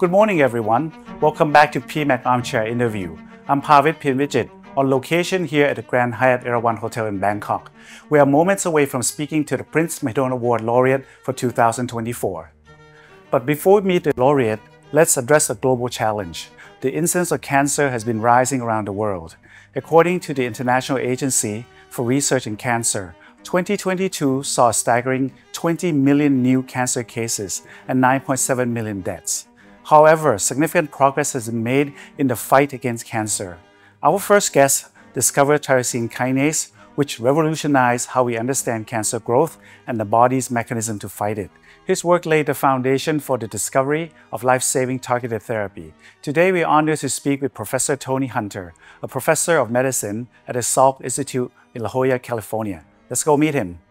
Good morning, everyone. Welcome back to PMAC Armchair Interview. I'm Pavit Pinvijit, on location here at the Grand Hyatt Erawan Hotel in Bangkok. We are moments away from speaking to the Prince Mahidol Award laureate for 2024. But before we meet the laureate, let's address a global challenge. The incidence of cancer has been rising around the world. According to the International Agency for Research in Cancer, 2022 saw a staggering 20 million new cancer cases and 9.7 million deaths. However, significant progress has been made in the fight against cancer. Our first guest discovered tyrosine kinase, which revolutionized how we understand cancer growth and the body's mechanism to fight it. His work laid the foundation for the discovery of life-saving targeted therapy. Today, we are honored to speak with Professor Tony Hunter, a professor of medicine at the Salk Institute in La Jolla, California. Let's go meet him.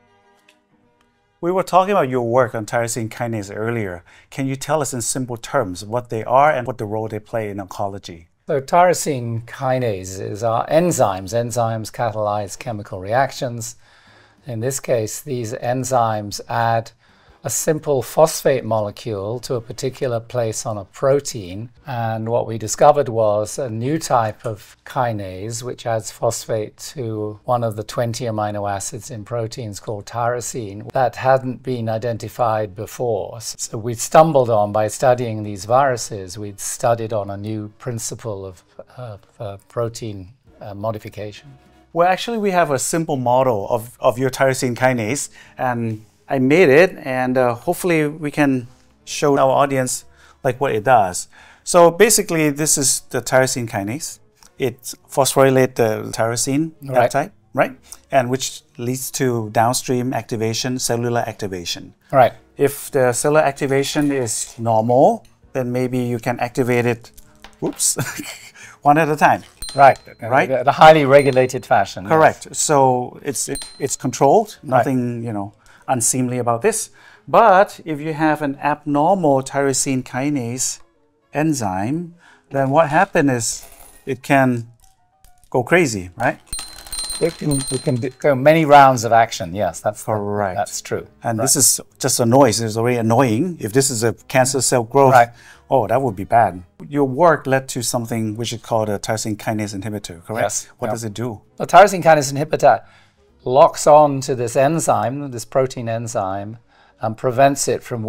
We were talking about your work on tyrosine kinase earlier. Can you tell us in simple terms what they are and what the role they play in oncology? So tyrosine kinases are enzymes. Enzymes catalyze chemical reactions. In this case, these enzymes add a simple phosphate molecule to a particular place on a protein. And what we discovered was a new type of kinase which adds phosphate to one of the 20 amino acids in proteins called tyrosine that hadn't been identified before. So we stumbled on, by studying these viruses, we'd studied on a new principle of protein modification. Well, actually, we have a simple model of your tyrosine kinase, and I made it, and hopefully we can show our audience like what it does. So basically, this is the tyrosine kinase. It phosphorylates the tyrosine peptide, right? And which leads to downstream activation, cellular activation. Right. If the cellular activation is normal, then maybe you can activate it, whoops, one at a time. Right. Right. In a highly regulated fashion. Correct. Yes. So it's controlled. Nothing, unseemly about this. But if you have an abnormal tyrosine kinase enzyme, then what happens is it can go crazy, right? It can go many rounds of action. Yes, that's correct. That's true. And this is just a noise. It's already annoying. If this is a cancer cell growth, oh, that would be bad. Your work led to something which is called a tyrosine kinase inhibitor, correct? Yes. What does it do? The tyrosine kinase inhibitor locks on to this enzyme, this protein enzyme, and prevents it from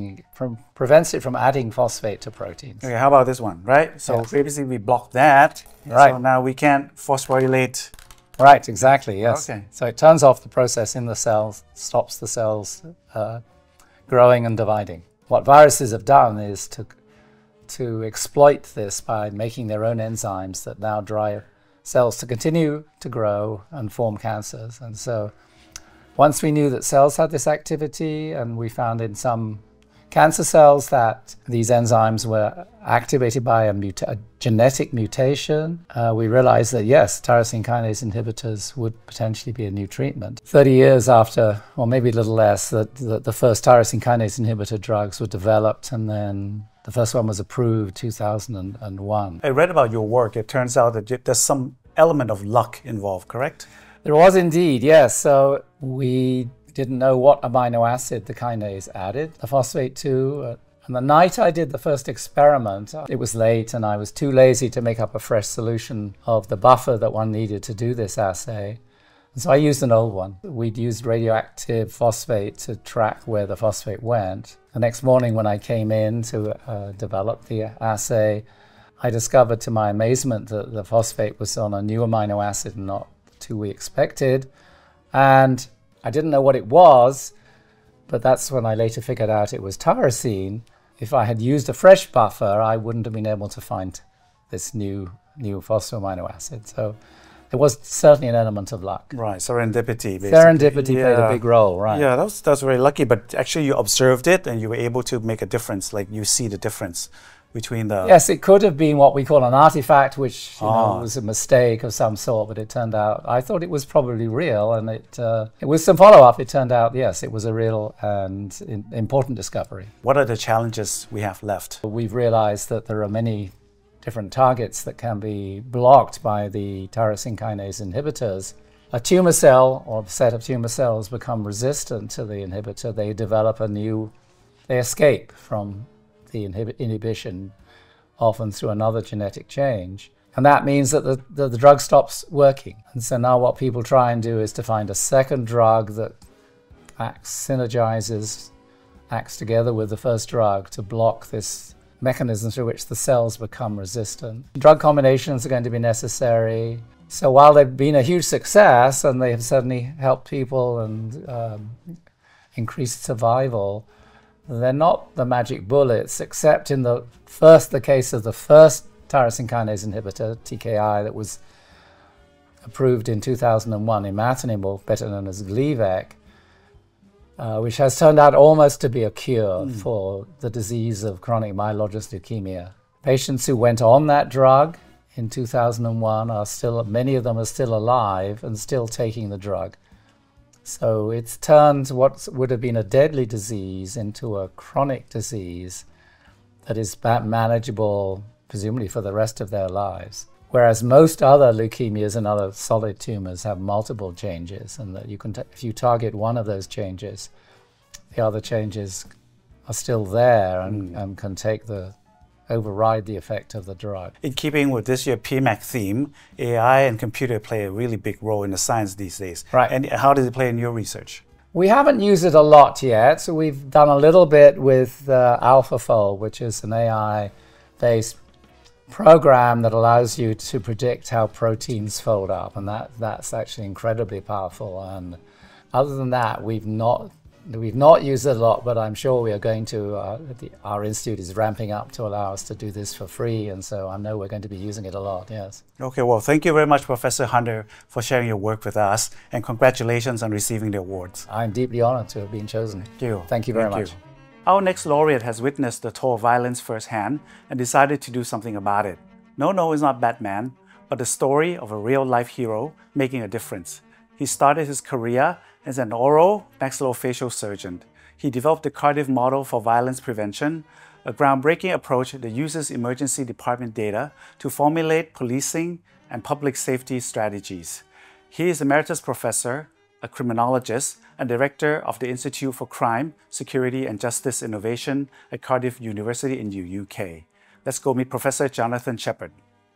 adding phosphate to proteins. Okay, how about this one, right? So previously we blocked that, so now we can't phosphorylate. Right, exactly, yes. Okay. So it turns off the process in the cells, stops the cells growing and dividing. What viruses have done is to exploit this by making their own enzymes that now drive cells to continue to grow and form cancers. And so once we knew that cells had this activity, and we found in some cancer cells that these enzymes were activated by a genetic mutation, we realized that yes, tyrosine kinase inhibitors would potentially be a new treatment. 30 years after, or maybe a little less, that the first tyrosine kinase inhibitor drugs were developed, and then the first one was approved 2001. I read about your work. It turns out that there's some element of luck involved, correct? There was indeed, yes. So we didn't know what amino acid the kinase added, the phosphate to. And the night I did the first experiment, it was late and I was too lazy to make up a fresh solution of the buffer that one needed to do this assay. And so I used an old one. We'd used radioactive phosphate to track where the phosphate went. The next morning when I came in to develop the assay, I discovered to my amazement that the phosphate was on a new amino acid and not the two we expected. And I didn't know what it was, but that's when I later figured out it was tyrosine. If I had used a fresh buffer, I wouldn't have been able to find this new phosphoamino acid. So there was certainly an element of luck. Right, serendipity, basically. Serendipity played a big role, right. Yeah, that's very lucky, but actually you observed it and you were able to make a difference, like you see the difference between the... Yes, it could have been what we call an artifact, which was a mistake of some sort, but it turned out, I thought it was probably real, and with some follow-up, it turned out, yes, it was a real and important discovery. What are the challenges we have left? We've realized that there are many different targets that can be blocked by the tyrosine kinase inhibitors. A tumor cell or a set of tumor cells become resistant to the inhibitor. They develop they escape from the inhibition, often through another genetic change. And that means that the drug stops working. And so now what people try and do is to find a second drug that synergizes, acts together with the first drug to block this mechanism through which the cells become resistant. Drug combinations are going to be necessary. So while they've been a huge success and they have certainly helped people and increased survival, they're not the magic bullets, except in the case of the first tyrosine kinase inhibitor, TKI, that was approved in 2001, imatinib, or better known as Gleevec, which has turned out almost to be a cure for the disease of chronic myelogenous leukemia. Patients who went on that drug in 2001 are still, many of them are still alive and still taking the drug. So it's turned what would have been a deadly disease into a chronic disease that is manageable, presumably for the rest of their lives. Whereas most other leukemias and other solid tumors have multiple changes, and that you can, if you target one of those changes, the other changes are still there and can override the effect of the drug. In keeping with this year's PMAC theme, AI and computer play a really big role in the science these days. Right. And how does it play in your research? We haven't used it a lot yet, so we've done a little bit with AlphaFold, which is an AI-based program that allows you to predict how proteins fold up, and that's actually incredibly powerful. And other than that, we've not used it a lot, but I'm sure we are going to. Our institute is ramping up to allow us to do this for free, and so I know we're going to be using it a lot, yes. Okay, well, thank you very much, Professor Hunter, for sharing your work with us, and congratulations on receiving the awards. I'm deeply honored to have been chosen. Thank you. Thank you very much. Our next laureate has witnessed the toll of violence firsthand and decided to do something about it. No, it's not Batman, but the story of a real-life hero making a difference. He started his career as an oral maxillofacial surgeon. He developed the Cardiff model for violence prevention, a groundbreaking approach that uses emergency department data to formulate policing and public safety strategies. He is Emeritus Professor, a criminologist, and director of the Institute for Crime, Security and Justice Innovation at Cardiff University in the UK. Let's go meet Professor Jonathan Shepherd.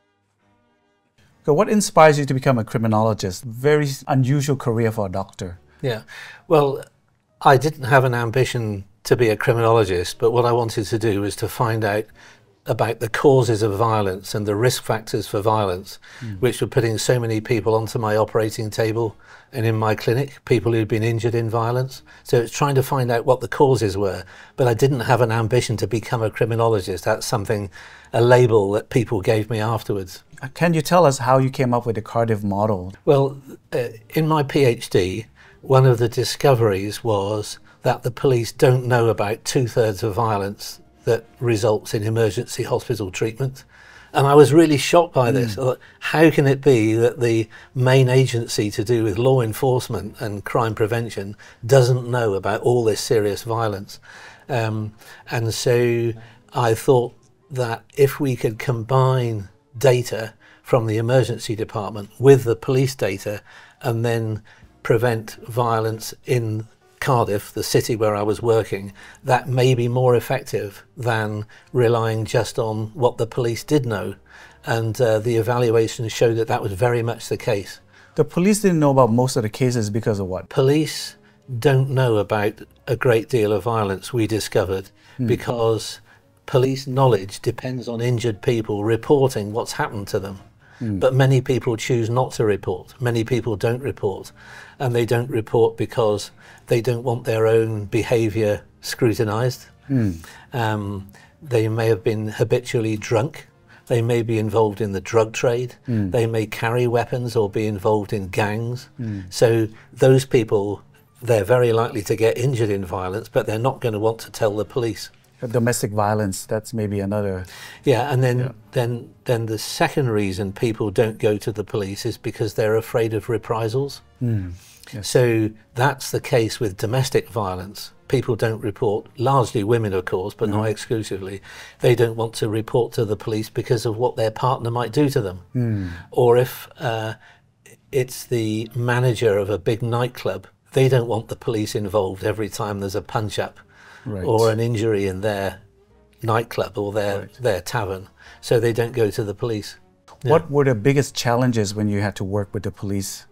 So what inspires you to become a criminologist? Very unusual career for a doctor. Yeah, well, I didn't have an ambition to be a criminologist, but what I wanted to do was to find out about the causes of violence and the risk factors for violence, which were putting so many people onto my operating table and in my clinic, people who'd been injured in violence. So it's trying to find out what the causes were, but I didn't have an ambition to become a criminologist. That's something, a label that people gave me afterwards. Can you tell us how you came up with the Cardiff model? Well, in my PhD, one of the discoveries was that the police don't know about 2/3 of violence that results in emergency hospital treatment. And I was really shocked by this. I thought, how can it be that the main agency to do with law enforcement and crime prevention doesn't know about all this serious violence? And so I thought that if we could combine data from the emergency department with the police data and then prevent violence in Cardiff, the city where I was working, that may be more effective than relying just on what the police did know. And the evaluations showed that that was very much the case. The police didn't know about most of the cases because of what? Police don't know about a great deal of violence, we discovered, because police knowledge depends on injured people reporting what's happened to them. But many people choose not to report. Many people don't report. And they don't report because they don't want their own behaviour scrutinised. They may have been habitually drunk. They may be involved in the drug trade. They may carry weapons or be involved in gangs. So those people, they're very likely to get injured in violence, but they're not going to want to tell the police. Domestic violence, that's maybe another... Yeah, and then the second reason people don't go to the police is because they're afraid of reprisals. Yes. So that's the case with domestic violence. People don't report, largely women of course, but not exclusively. They don't want to report to the police because of what their partner might do to them. Or if it's the manager of a big nightclub, they don't want the police involved every time there's a punch-up. Right. Or an injury in their nightclub or their tavern, so they don't go to the police. What were the biggest challenges when you had to work with the police?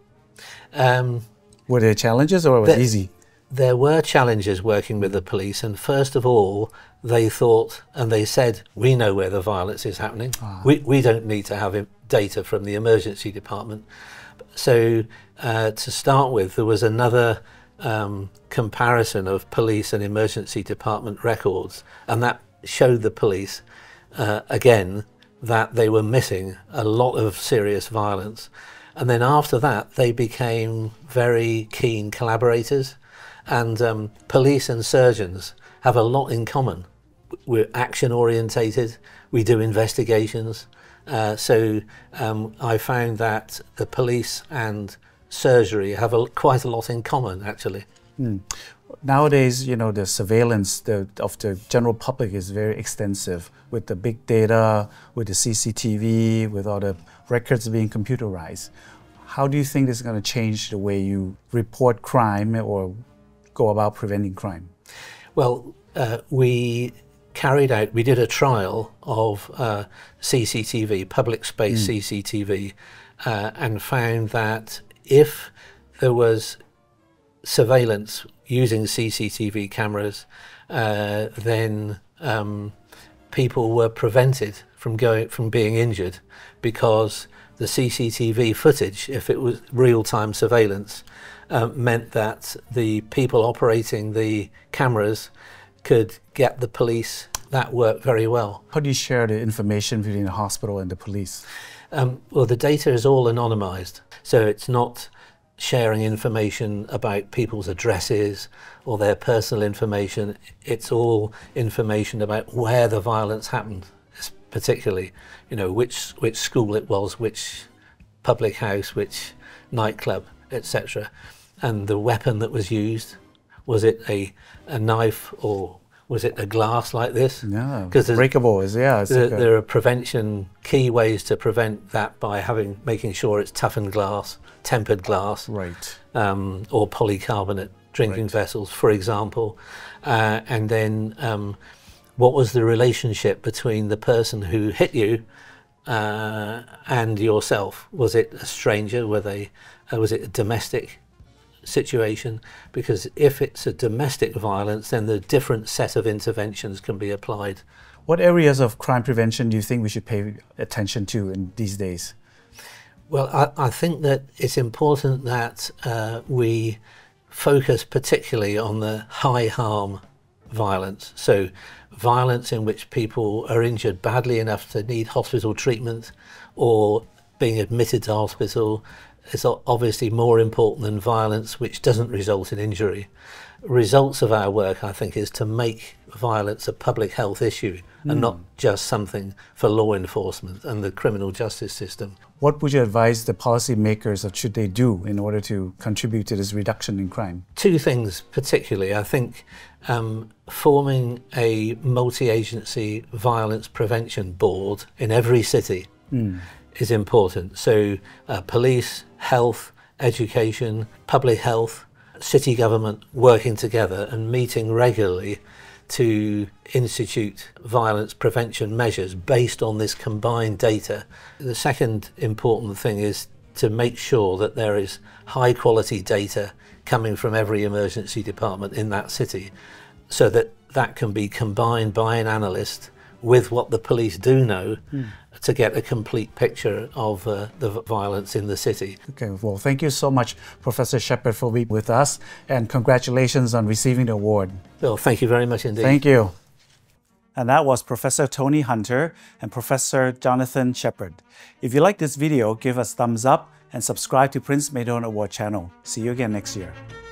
Were there challenges or was it easy? There were challenges working with the police, and first of all, they thought and they said, we know where the violence is happening. We don't need to have data from the emergency department. So to start with, there was another comparison of police and emergency department records, and that showed the police again that they were missing a lot of serious violence. And then after that, they became very keen collaborators. And police and surgeons have a lot in common. We're action orientated, we do investigations. So I found that the police and surgery have quite a lot in common, actually. Nowadays, you know, the surveillance of the general public is very extensive with the big data, with the CCTV, with all the records being computerized. How do you think this is going to change the way you report crime or go about preventing crime? Well, we did a trial of CCTV, public space CCTV, and found that if there was surveillance using CCTV cameras, then people were prevented from being injured, because the CCTV footage, if it was real-time surveillance, meant that the people operating the cameras could get the police. That worked very well. How do you share the information between the hospital and the police? Well, the data is all anonymized, so it's not sharing information about people's addresses or their personal information. It's all information about where the violence happened, particularly, you know, which school it was, which public house, which nightclub, etc. And the weapon that was used. Was it a knife or was it a glass like this? Yeah, because breakable is, yeah. There are key ways to prevent that by making sure it's toughened glass, tempered glass, right, or polycarbonate drinking vessels, for example. And then what was the relationship between the person who hit you and yourself? Was it a stranger? Was it a domestic situation? Because if it's a domestic violence, then the different set of interventions can be applied. What areas of crime prevention do you think we should pay attention to in these days? Well, I think that it's important that we focus particularly on the high harm violence. So violence in which people are injured badly enough to need hospital treatment or being admitted to hospital is obviously more important than violence which doesn't result in injury. Results of our work, I think, is to make violence a public health issue and not just something for law enforcement and the criminal justice system. What would you advise the policymakers that should they do in order to contribute to this reduction in crime? Two things particularly. I think forming a multi-agency violence prevention board in every city is important. So police, health, education, public health, city government working together and meeting regularly to institute violence prevention measures based on this combined data. The second important thing is to make sure that there is high quality data coming from every emergency department in that city, so that that can be combined by an analyst with what the police do know to get a complete picture of the violence in the city. Okay, well, thank you so much, Professor Shepherd, for being with us, and congratulations on receiving the award. Well, thank you very much indeed. Thank you. And that was Professor Tony Hunter and Professor Jonathan Shepherd. If you like this video, give us thumbs up and subscribe to Prince Maydon Award channel. See you again next year.